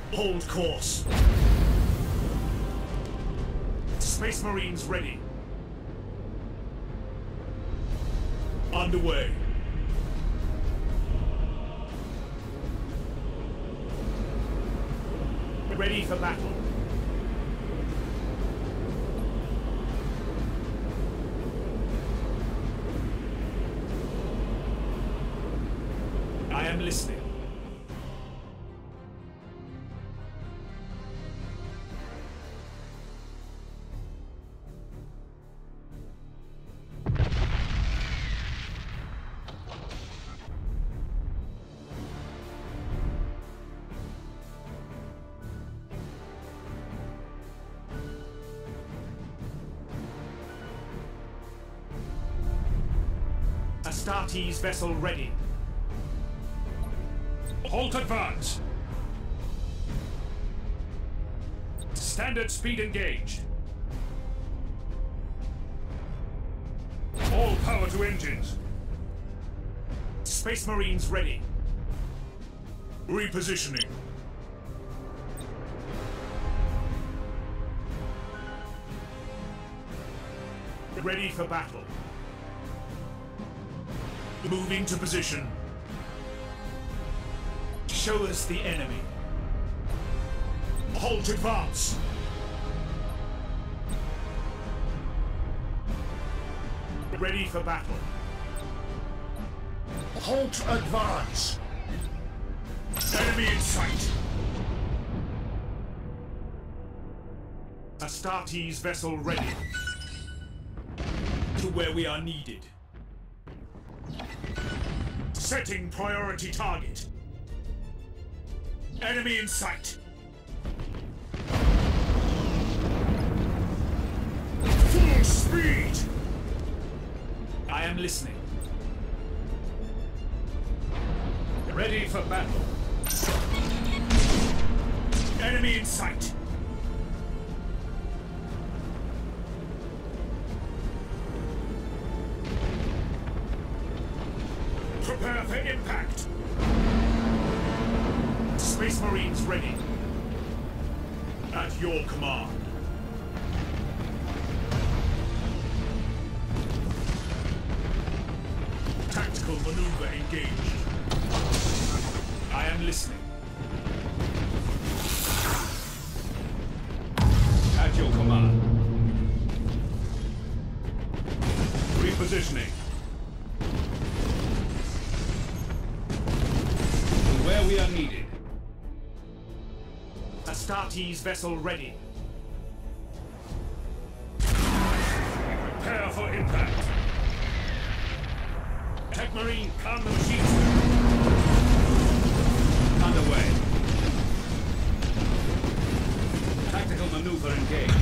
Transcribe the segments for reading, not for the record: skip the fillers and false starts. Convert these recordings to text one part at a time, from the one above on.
Hold course. Space Marines ready. Underway. Ready for battle. I am listening. Astartes vessel ready. Halt advance. Standard speed engaged. All power to engines. Space Marines ready. Repositioning. Ready for battle. Moving to position. Show us the enemy. Halt advance. Ready for battle. Halt advance. Enemy in sight. Astartes vessel ready. To where we are needed. Setting priority target. Enemy in sight. Full speed! I am listening. Ready for battle. Enemy in sight. Prepare for impact. Space Marines ready. At your command. Tactical maneuver engaged. I am listening. At your command. Repositioning. Where we are needed. Astartes vessel ready. Prepare for impact. Tech Marine, calm the machines. Underway. Tactical maneuver engaged.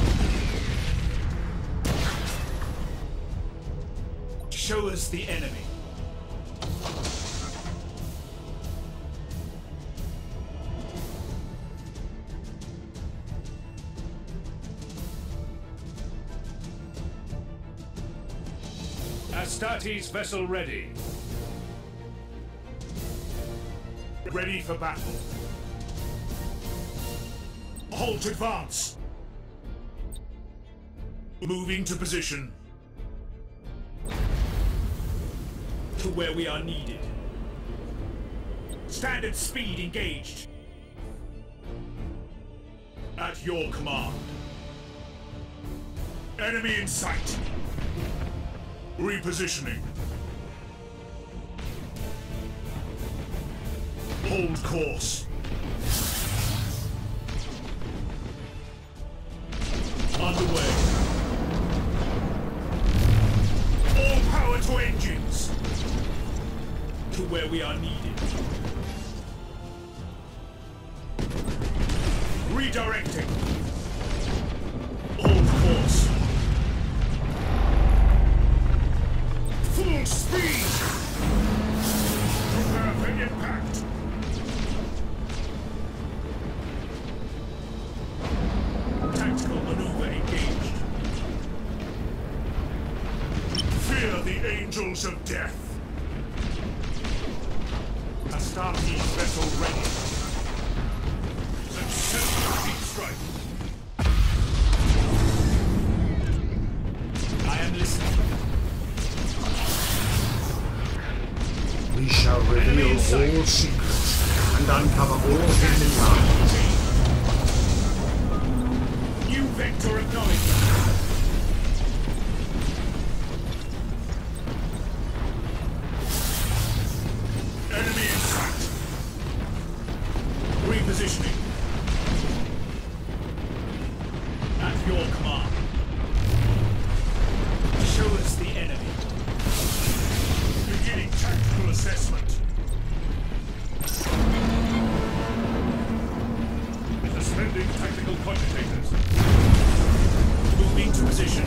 Show us the enemy. Astartes vessel ready. Ready for battle. Halt advance. Moving to position. To where we are needed. Standard speed engaged. At your command. Enemy in sight. Repositioning. Hold course. Underway. All power to engines. To where we are needed. Redirecting. Hold course. Full speed! Prepare for impact! Tactical maneuver engaged. Fear the angels of death! Astartes vessel ready. secrets and uncover all hidden lines. New vector acknowledged. Enemy in sight. Repositioning. At your command. Show us the enemy. Beginning tactical assessment. Suspending tactical cogitators. Moving to position.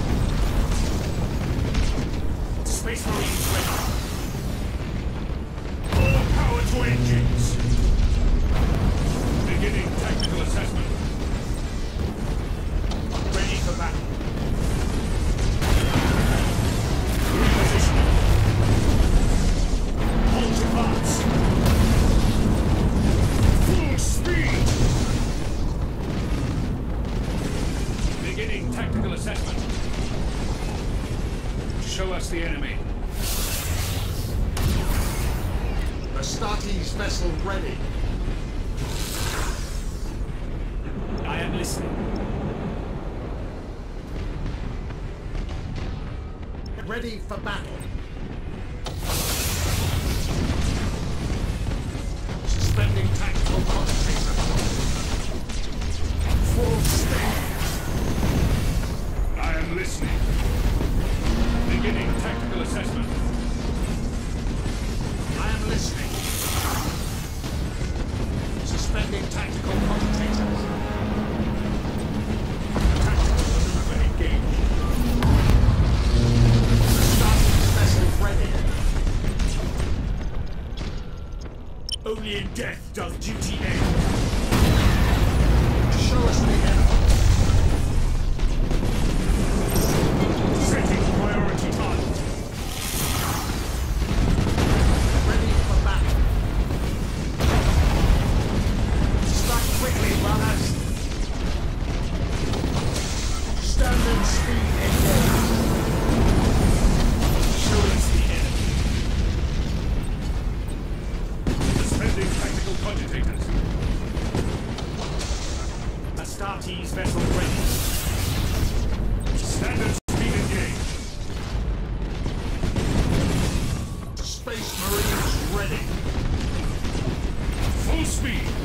Space Marines ready. All power to engines. Beginning tactical assessment. Ready for battle. Repositioning. Hold advance. Full speed. Beginning tactical assessment. Show us the enemy. Astartes vessel ready. I am listening. Ready for battle. Suspending tactical cogitators. Full speed. I am listening. Beginning tactical assessment. I am listening. Suspending tactical cogitators. Tactical maneuver engaged. Astartes vessel ready. Only in death does duty end. Show us the enemy. Setting priority target. Ready for battle. Strike quickly, runners. Standard speed engaged. Show us the enemy. Suspending tactical cogitators. Astartes vessel ready. Standard speed engaged. Space Marines ready. Full speed.